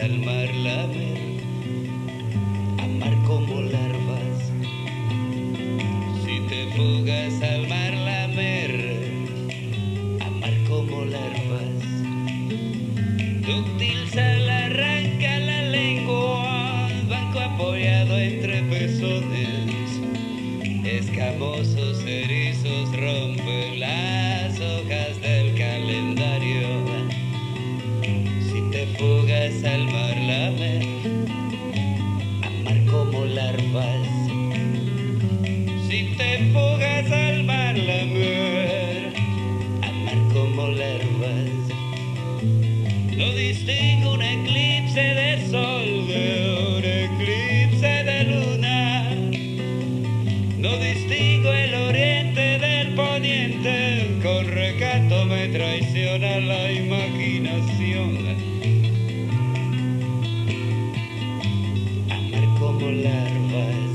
al mar lamer, amar como larvas. Si te fugas al mar lamer, amar como larvas. Dúctil sal arranca la lengua, banco apoyado entre pezones. Escamosos erizos rompen las hojas del calendario. Si te fugas al mar lamer, amar como larvas. Si te fugas al mar lamer, amar como larvas. No distingo un eclipse de sol de un eclipse de luna. No distingo el oriente del poniente. Con recato me traiciona la imaginación. Amar como larvas,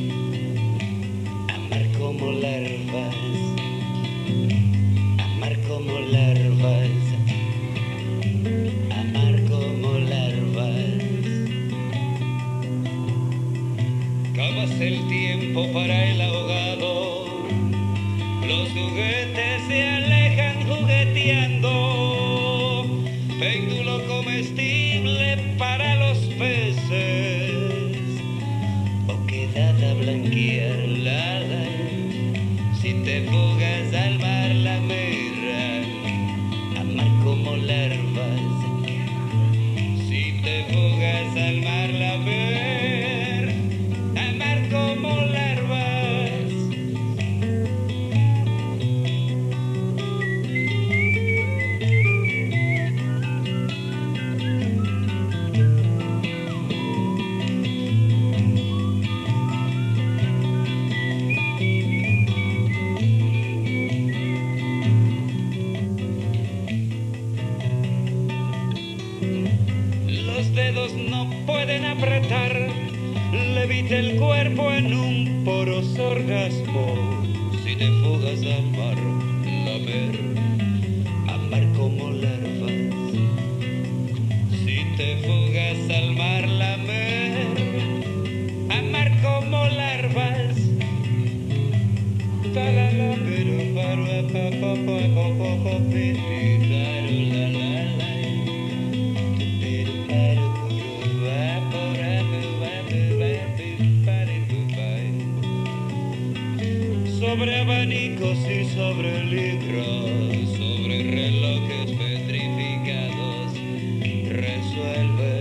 amar como larvas, amar como larvas. Amar como larvas. Acabas el tiempo para el ahogado. Los juguetes se alejan jugueteando. Péndulo comestible para los peces. O quedada blanqueada. Si te fugas al mar lamer, amar como larvas. Si te fugas al mar lamer, amar como larvas. Los dedos no pueden apretar, levita el cuerpo en un poroso orgasmo. Si te fugas al mar lamer, amar como larvas. Si te fugas al mar lamer, amar como larvas. Sobre abanicos y sobre libros, sobre relojes petrificados, resuelve